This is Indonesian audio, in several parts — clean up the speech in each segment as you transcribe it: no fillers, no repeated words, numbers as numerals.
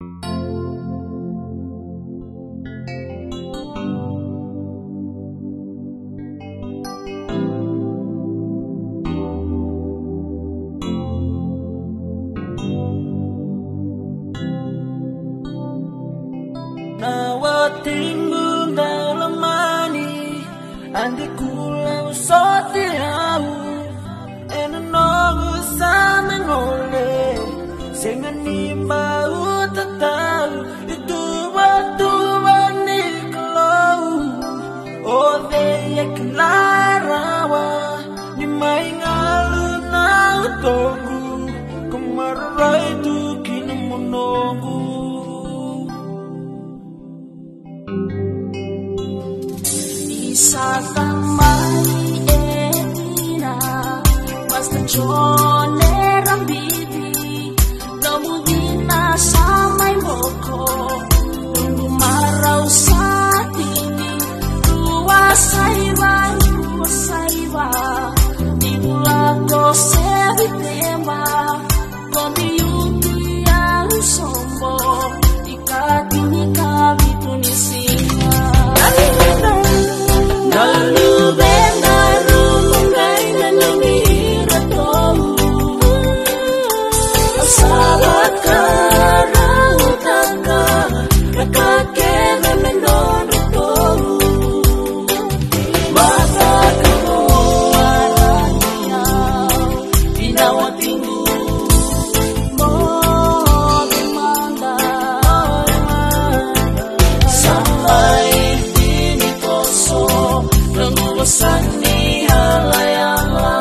Nawatinggu dalam mani andi kulau sotiau enongu sama ngole sengani mau tetau itu waktu wani kelau oh they kelarawa ni mai ngalu nau togu kemarai tu kini menunggu Satamai etina basta chone rambiti gamudina samai moko tunggu marau satini tua saiba dimula ko sevitema komiuti yang sombo ikatini kami tunisia lalu benaru mengai nanumira tomu sabat karang taka kakake memendono tomu mata kemuaranya inawatinggu mau dimana sampai dini kosong Sani halayala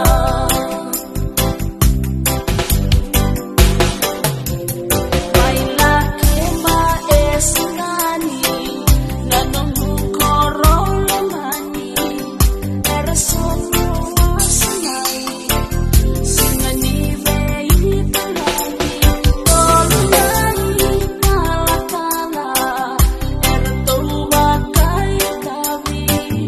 Baila kema esnani Nanongu korong lemani Erasono wasanai Singani vei talani Kolunani kala-kala Eratowa kai kavi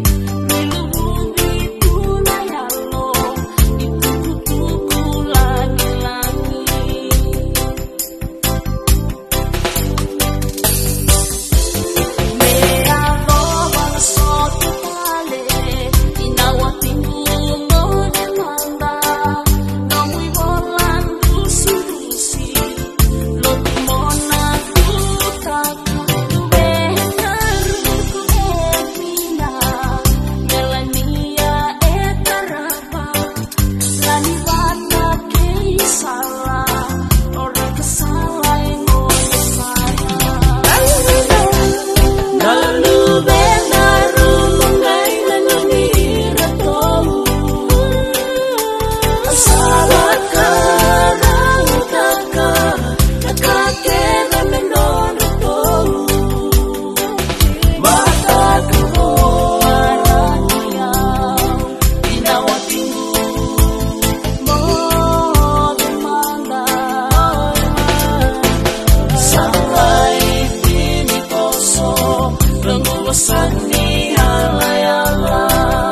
Sani halayala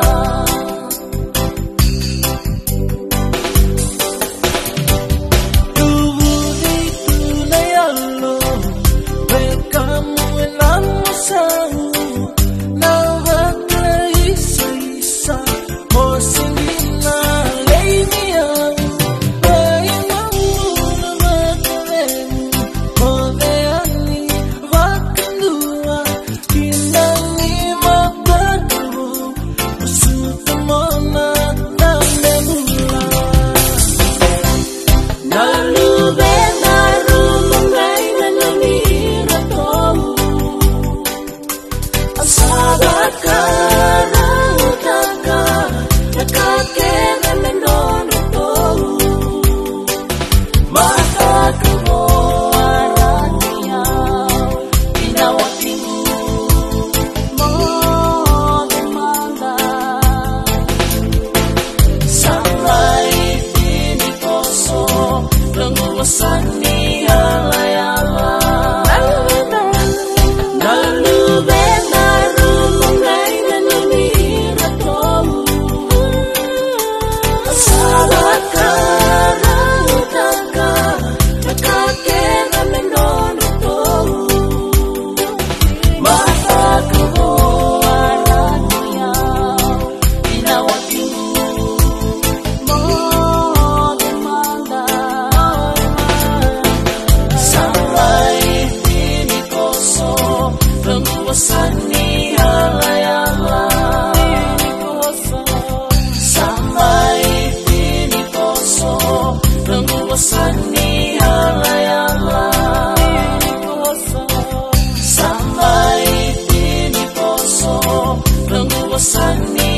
tubuh itu layalo kamu lama sahu lawat isa mau singgina leiniau bayanganmu lemak mau leani wakandua sabat karang taka kakake memendono tomu mata kemuaranya inawatinggu mau dimana sampai dini kosong lengu sani halayala sabat karang taka kakake memendono wasani